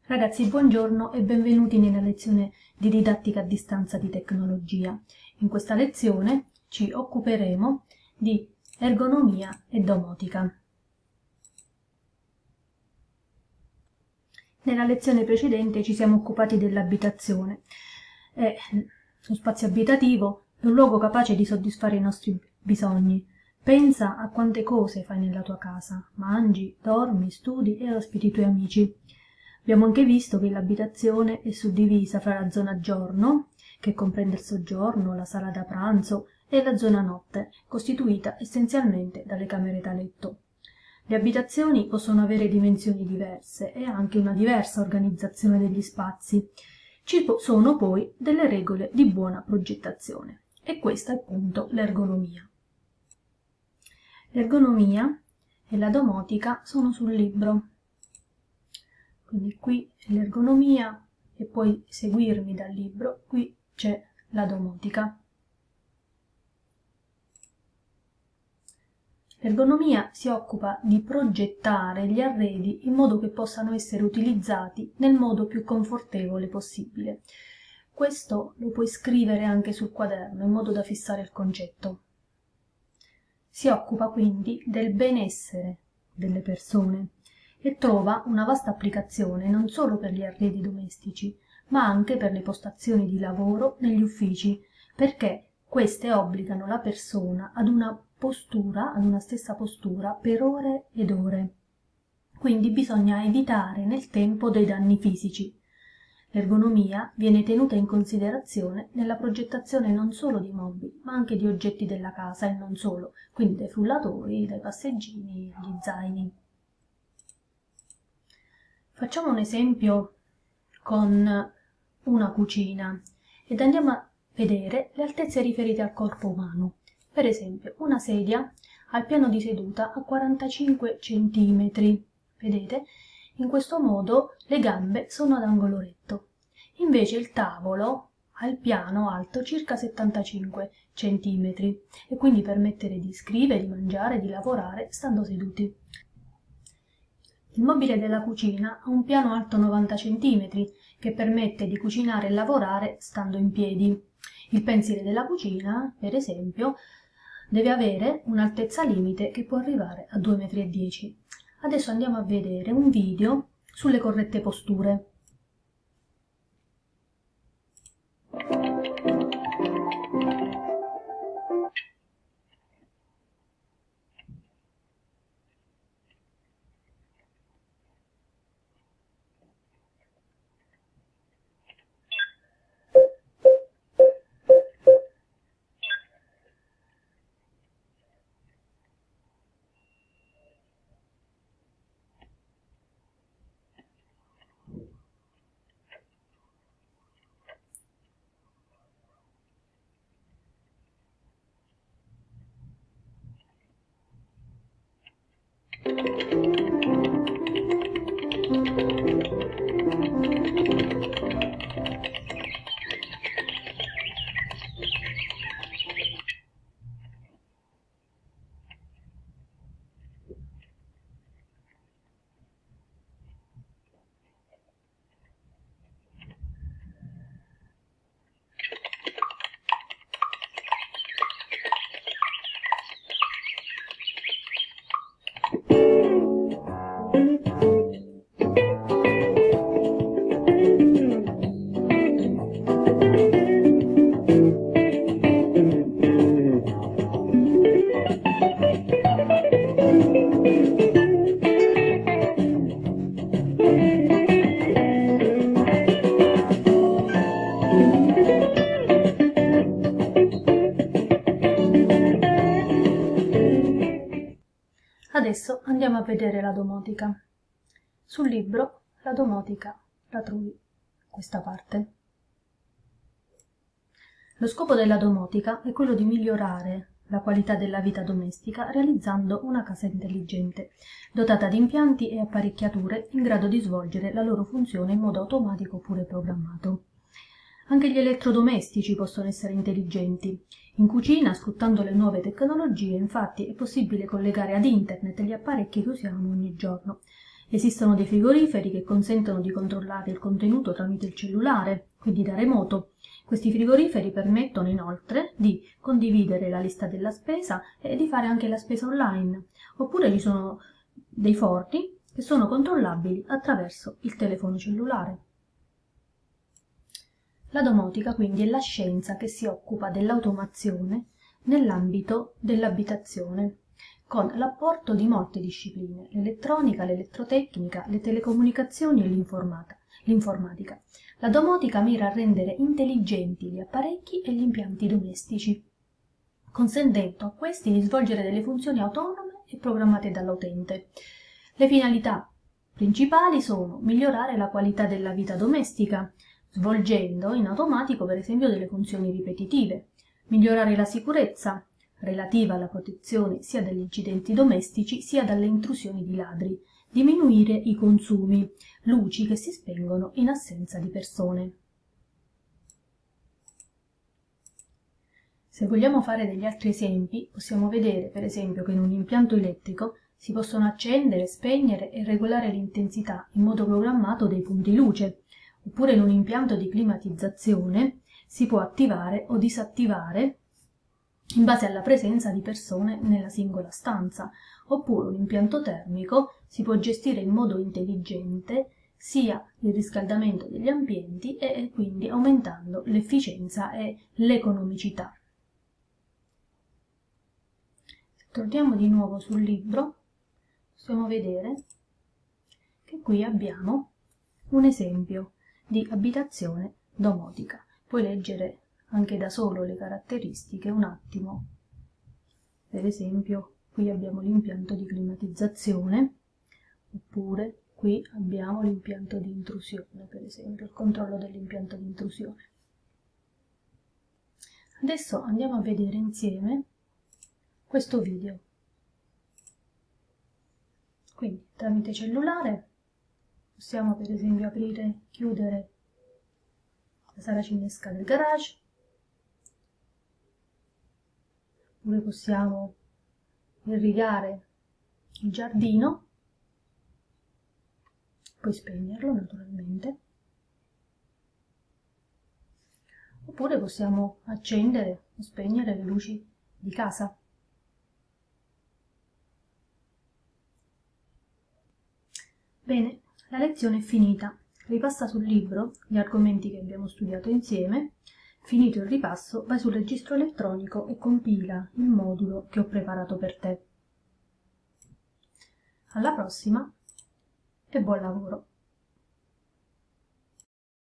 Ragazzi, buongiorno e benvenuti nella lezione di didattica a distanza di tecnologia. In questa lezione ci occuperemo di ergonomia e domotica. Nella lezione precedente ci siamo occupati dell'abitazione. Lo spazio abitativo è un luogo capace di soddisfare i nostri bisogni. Pensa a quante cose fai nella tua casa: mangi, dormi, studi e ospiti i tuoi amici. Abbiamo anche visto che l'abitazione è suddivisa fra la zona giorno, che comprende il soggiorno, la sala da pranzo, e la zona notte, costituita essenzialmente dalle camere da letto. Le abitazioni possono avere dimensioni diverse e anche una diversa organizzazione degli spazi. Ci sono poi delle regole di buona progettazione e questa è appunto l'ergonomia. L'ergonomia e la domotica sono sul libro. Quindi qui è l'ergonomia e puoi seguirmi dal libro, qui c'è la domotica. L'ergonomia si occupa di progettare gli arredi in modo che possano essere utilizzati nel modo più confortevole possibile. Questo lo puoi scrivere anche sul quaderno in modo da fissare il concetto. Si occupa quindi del benessere delle persone e trova una vasta applicazione non solo per gli arredi domestici, ma anche per le postazioni di lavoro negli uffici, perché queste obbligano la persona ad una stessa postura per ore ed ore. Quindi bisogna evitare nel tempo dei danni fisici. L'ergonomia viene tenuta in considerazione nella progettazione non solo di mobili, ma anche di oggetti della casa e non solo, quindi dai frullatori, dai passeggini, agli zaini. Facciamo un esempio con una cucina ed andiamo a vedere le altezze riferite al corpo umano. Per esempio, una sedia al piano di seduta a 45 cm. Vedete? In questo modo le gambe sono ad angolo retto. Invece il tavolo ha il piano alto circa 75 cm e quindi permette di scrivere, di mangiare, di lavorare stando seduti. Il mobile della cucina ha un piano alto 90 cm che permette di cucinare e lavorare stando in piedi. Il pensiere della cucina, per esempio, deve avere un'altezza limite che può arrivare a 2,10 m. Adesso andiamo a vedere un video sulle corrette posture. Adesso andiamo a vedere la domotica. Sul libro la domotica la trovi in questa parte. Lo scopo della domotica è quello di migliorare la qualità della vita domestica realizzando una casa intelligente, dotata di impianti e apparecchiature in grado di svolgere la loro funzione in modo automatico oppure programmato. Anche gli elettrodomestici possono essere intelligenti. In cucina, sfruttando le nuove tecnologie, infatti, è possibile collegare ad internet gli apparecchi che usiamo ogni giorno. Esistono dei frigoriferi che consentono di controllare il contenuto tramite il cellulare, quindi da remoto. Questi frigoriferi permettono inoltre di condividere la lista della spesa e di fare anche la spesa online. Oppure ci sono dei forni che sono controllabili attraverso il telefono cellulare. La domotica quindi è la scienza che si occupa dell'automazione nell'ambito dell'abitazione, con l'apporto di molte discipline: l'elettronica, l'elettrotecnica, le telecomunicazioni e l'informatica. La domotica mira a rendere intelligenti gli apparecchi e gli impianti domestici, consentendo a questi di svolgere delle funzioni autonome e programmate dall'utente. Le finalità principali sono migliorare la qualità della vita domestica, svolgendo in automatico per esempio delle funzioni ripetitive, migliorare la sicurezza relativa alla protezione sia dagli incidenti domestici sia dalle intrusioni di ladri, diminuire i consumi, luci che si spengono in assenza di persone. Se vogliamo fare degli altri esempi, possiamo vedere per esempio che in un impianto elettrico si possono accendere, spegnere e regolare l'intensità in modo programmato dei punti luce, oppure in un impianto di climatizzazione si può attivare o disattivare in base alla presenza di persone nella singola stanza, oppure un impianto termico si può gestire in modo intelligente sia il riscaldamento degli ambienti e quindi aumentando l'efficienza e l'economicità. Se torniamo di nuovo sul libro, possiamo vedere che qui abbiamo un esempio di abitazione domotica. Puoi leggere anche da solo le caratteristiche un attimo. Per esempio qui abbiamo l'impianto di climatizzazione, oppure qui abbiamo l'impianto di intrusione, per esempio il controllo dell'impianto di intrusione. Adesso andiamo a vedere insieme questo video. Quindi tramite cellulare possiamo per esempio aprire e chiudere la saracinesca del garage, oppure possiamo irrigare il giardino, poi spegnerlo naturalmente, oppure possiamo accendere o spegnere le luci di casa. Bene, la lezione è finita. Ripassa sul libro gli argomenti che abbiamo studiato insieme. Finito il ripasso, vai sul registro elettronico e compila il modulo che ho preparato per te. Alla prossima e buon lavoro!